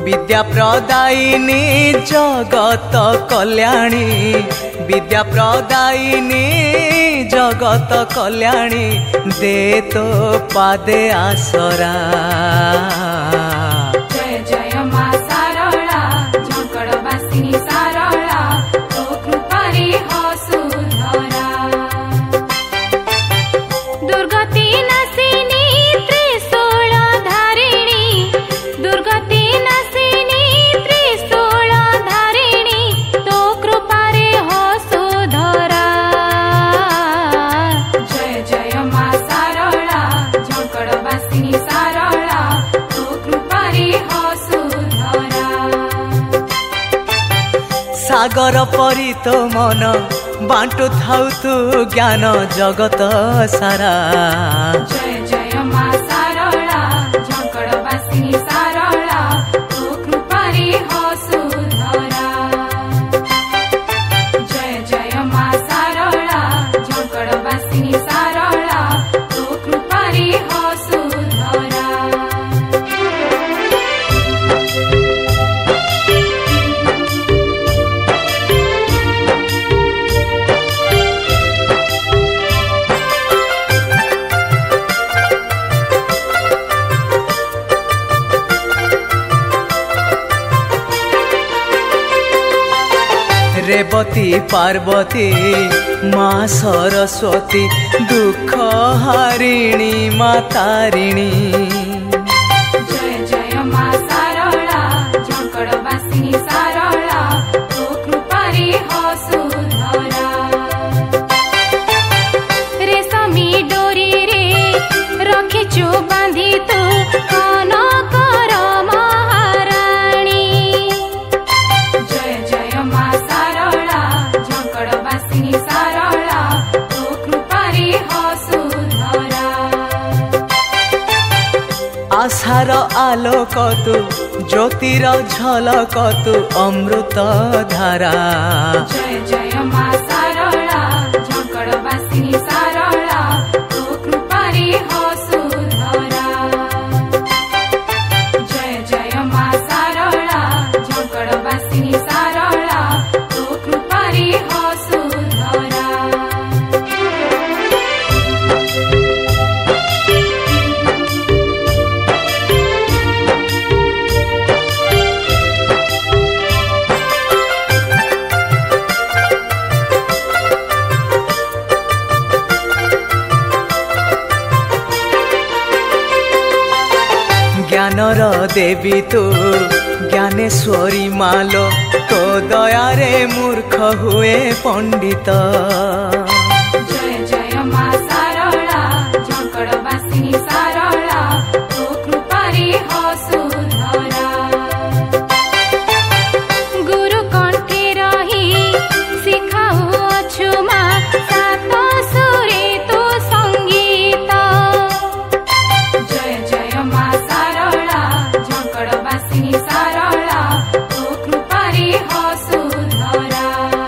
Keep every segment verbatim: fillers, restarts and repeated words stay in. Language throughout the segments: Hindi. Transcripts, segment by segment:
विद्या प्रदायिनी जगत कल्याणी विद्या प्रदायिनी जगत कल्याणी दे तो पादे आसरा। जय जय मां सारला झंकड़बासिनी सारला तो कृपारी हो सुधरा। दुर्गति नासिनी त्रिशूल धारिणी दुर्गति नासिनी त्रिशूल धारिणी तो कृपारे हो सुधरा। जय जय मां सारला झंकड़बासिनी सारला तो कृपारी हो सुधरा। सागर परी तो मन बांटु थाउ तू ज्ञान जगत सारा। जय जय मां सारला झंकड़बासिनी सारला तो कृपारी हो सुधरा। जय जय मां सारला झंकड़बासिनी सारला तो कृपारी हो सुधरा। रेवती पार्वती माँ सरस्वती दुख हारिणी माँ तारिणी। जय जय मां सारला झंकड़बासिनी सारला तो कृपारी हो सुधरा। रेशमी डोरी रे रखिचु बांधी तू कनकर महाराणी। जय जय मां सारला झंकड़बासिनी सारला तो कृपारी हो सुधरा। आशार आलोक तू ज्योतिर झलक तू अमृत धारा। जय जय मां सारला झंकड़बासिनी सारला तो कृपारी हो सुधरा। जय जय मां सारला झंकड़बासिनी सारला तो कृपारी हो सुधरा। ज्ञानर देवी तू ज्ञानेश्वरी मालो तो दयारे मूर्ख हुए पंडित। जय जय मां सारला झंकड़बासिनी सारला तो कृपारी हो सुधरा। गुरु कंठे रही सिखाऊ अछु मां सात सुरे तो संगीत। जय जय मां सारला झंकड़बासिनी सारला तो कृपारी हो सुधरा।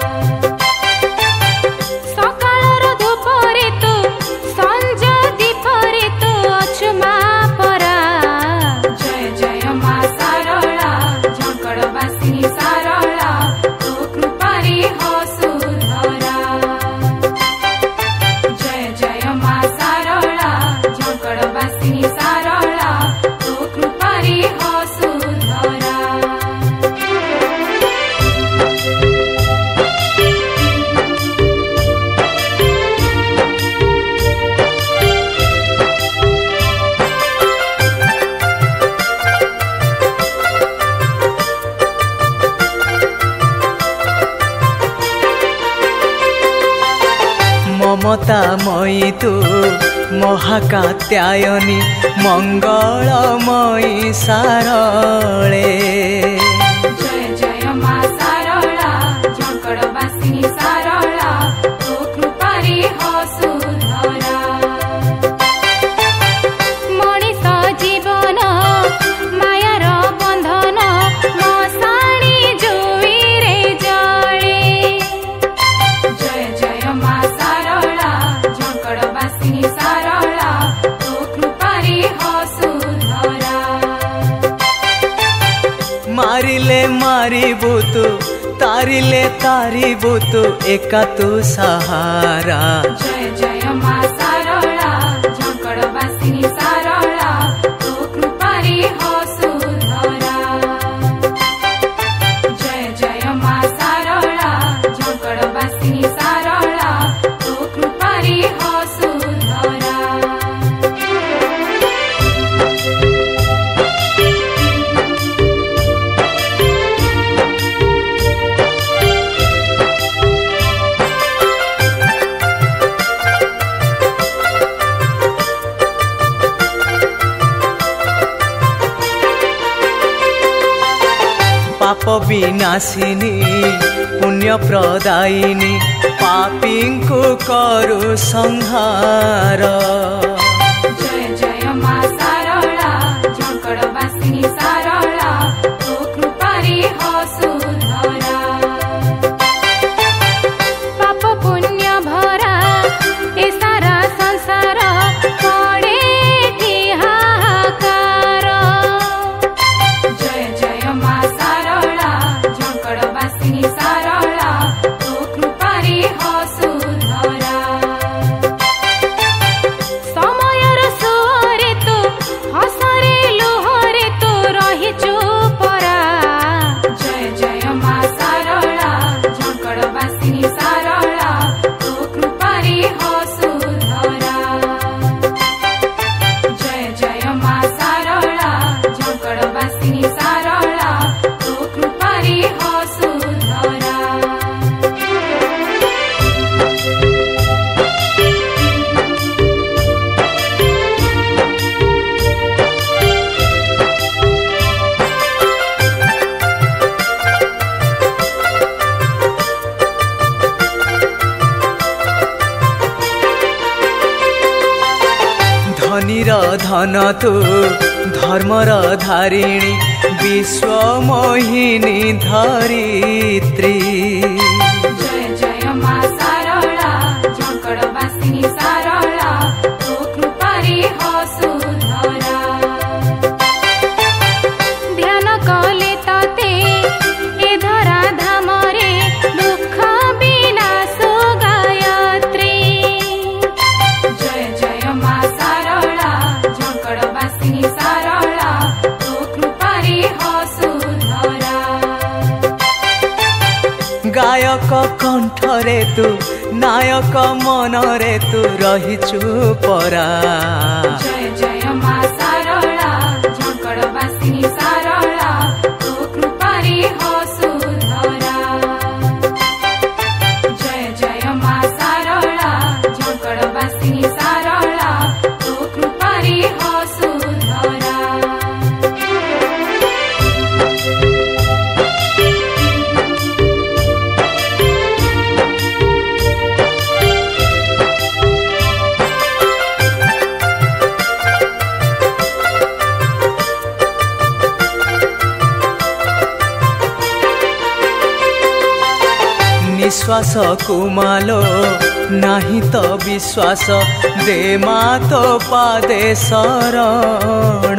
सकाळर धूपरे तू संज दीपरे तू अछु मां परा। जय जय मां सारला झंकड़बासिनी सारला तो कृपारी हो सुधरा। जय जय मां सारला झंकड़बासिनी सारला तो कृपारी हो सुधरा। ममतामयी तू महाकात्यायनी मंगलमयी सारले। जय जय मां सारला झंकड़बासिनी सारला तो कृपारी हो सुधरा। मनीष जीवन मायार बंधन मशाणी जुईरे जळे। जय जय मां सारला झंकड़बासिनी सारला तो कृपारी हो सुधरा। मारिले मारिबु तू तारिले तारिबु तू एका तू सहारा। जय जय माँ सारला झंकड़ बासिनी सारला तो कृपारी हो सुधरा। जय जय माँ सारला झंकड़ बासिनी सारला तो कृपारी हो सुधरा। पाप विनाशिनी पुण्य प्रदायिनी पापी को करु संहार। जय जय माँ सारला झंकड़ बासिनी सारला तो कृपारी हो सुधरा। पाप पुण्य भरा ए सारा संसार पड़े कि हाहाकार। जय जय माँ सारला झंकड़ बासिनी सारला तो कृपारी हो सुधरा। समयर सुरे तू हसरे लुहरे तू रहिचु परा। जय जय माँ सारला झंकड़ बासिनी सारला तो कृपारी हो सुधरा। जय जय माँ सारला झंकड़ बासिनी सारला तो कृपारी हो सुधरा। धनीर धन तू धर्मर धारिणी विश्व मोहिनी धरित्री। जय जय माँ सारला झंकड़ बासिनी सारला तो कृपारी हो सुधरा। ध्यान कले तते ए धरा धामरे दुख विनाश गायत्री। जय जय माँ सारला झंकड़ बासिनी सारला तो कृपारी हो सुधरा। गायक कंठरे तू नायक मनरे तू रहिचु परा। जय जय माँ सारला झंकड़ बासिनी सारला तो कृपारी हो सुधरा। जय जय माँ सारला झंकड़ बासिनी सारला तो कृपारी हो सुधरा। निश्वास कुमालो नाही तो विश्वास दे मा तो पादे शरण।